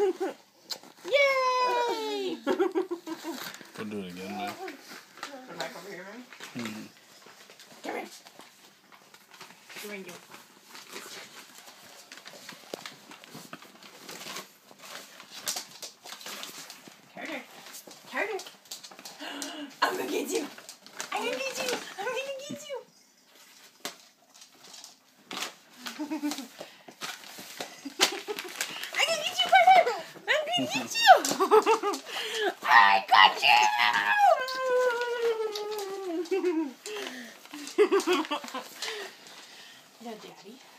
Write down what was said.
Yay! We'll do it again, man. Come back over here, man. Come here. Come here, you. Carter. Carter. I'm gonna get you. I'm gonna get you. I'm gonna get you. I'm gonna get you, Carter. I'm gonna get you. I got you. No, Daddy.